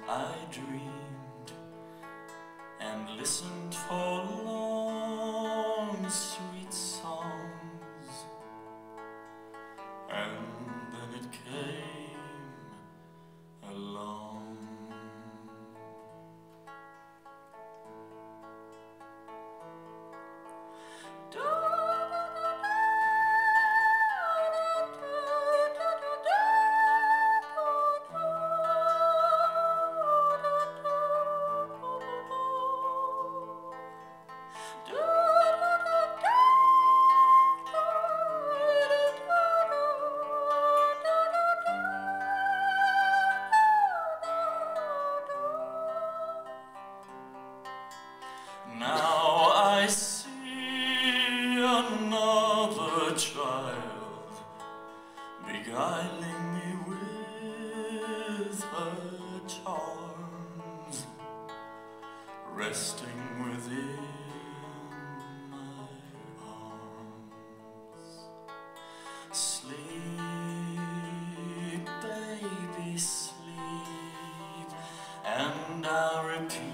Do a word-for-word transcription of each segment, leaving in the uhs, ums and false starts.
I dreamed and listened for long, sweet songs, and then it came along. Now I see another child beguiling me with her charms, resting within my arms. Sleep, baby, sleep, and I'll repeat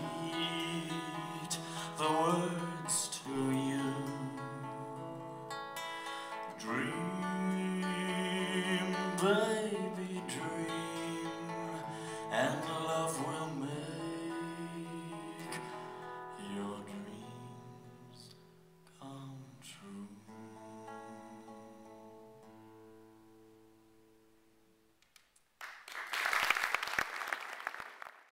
the words to you. Dream, baby.